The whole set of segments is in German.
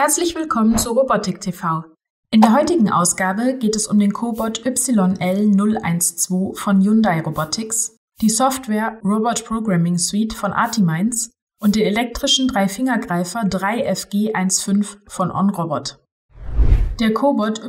Herzlich willkommen zu Robotik TV. In der heutigen Ausgabe geht es um den Cobot YL012 von Hyundai Robotics, die Software Robot Programming Suite von Artiminds und den elektrischen Dreifingergreifer 3FG15 von OnRobot. Der Cobot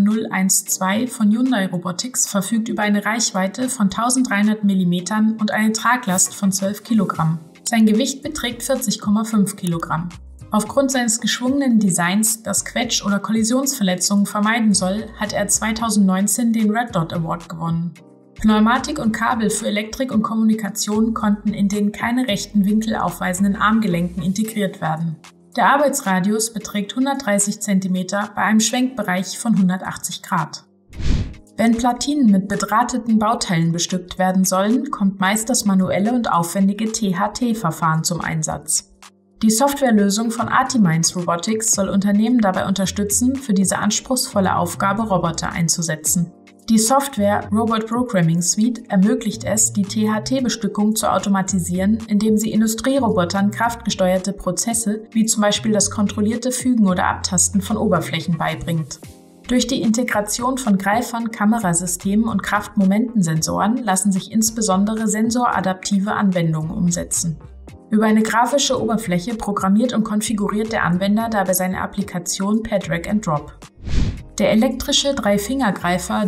YL012 von Hyundai Robotics verfügt über eine Reichweite von 1300 mm und eine Traglast von 12 kg. Sein Gewicht beträgt 40,5 kg. Aufgrund seines geschwungenen Designs, das Quetsch- oder Kollisionsverletzungen vermeiden soll, hat er 2019 den Red Dot Award gewonnen. Pneumatik und Kabel für Elektrik und Kommunikation konnten in den keine rechten Winkel aufweisenden Armgelenken integriert werden. Der Arbeitsradius beträgt 130 cm bei einem Schwenkbereich von 180 Grad. Wenn Platinen mit bedrahteten Bauteilen bestückt werden sollen, kommt meist das manuelle und aufwendige THT-Verfahren zum Einsatz. Die Softwarelösung von Artiminds Robotics soll Unternehmen dabei unterstützen, für diese anspruchsvolle Aufgabe Roboter einzusetzen. Die Software Robot Programming Suite ermöglicht es, die THT-Bestückung zu automatisieren, indem sie Industrierobotern kraftgesteuerte Prozesse, wie zum Beispiel das kontrollierte Fügen oder Abtasten von Oberflächen beibringt. Durch die Integration von Greifern, Kamerasystemen und Kraft-Momenten-Sensoren lassen sich insbesondere sensoradaptive Anwendungen umsetzen. Über eine grafische Oberfläche programmiert und konfiguriert der Anwender dabei seine Applikation per Drag and Drop. Der elektrische Dreifingergreifer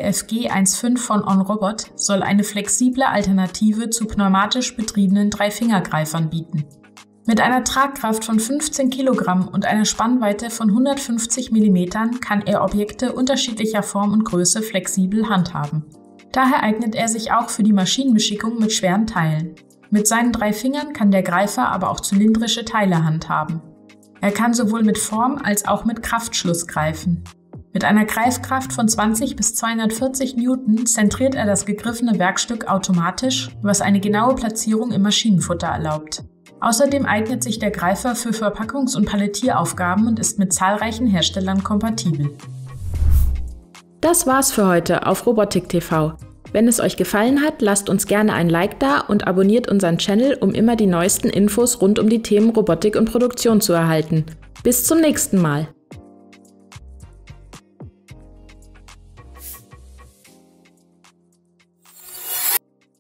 3FG15 von OnRobot soll eine flexible Alternative zu pneumatisch betriebenen Dreifingergreifern bieten. Mit einer Tragkraft von 15 kg und einer Spannweite von 150 mm kann er Objekte unterschiedlicher Form und Größe flexibel handhaben. Daher eignet er sich auch für die Maschinenbeschickung mit schweren Teilen. Mit seinen 3 Fingern kann der Greifer aber auch zylindrische Teile handhaben. Er kann sowohl mit Form als auch mit Kraftschluss greifen. Mit einer Greifkraft von 20 bis 240 Newton zentriert er das gegriffene Werkstück automatisch, was eine genaue Platzierung im Maschinenfutter erlaubt. Außerdem eignet sich der Greifer für Verpackungs- und Palettieraufgaben und ist mit zahlreichen Herstellern kompatibel. Das war's für heute auf Robotik TV. Wenn es euch gefallen hat, lasst uns gerne ein Like da und abonniert unseren Channel, um immer die neuesten Infos rund um die Themen Robotik und Produktion zu erhalten. Bis zum nächsten Mal!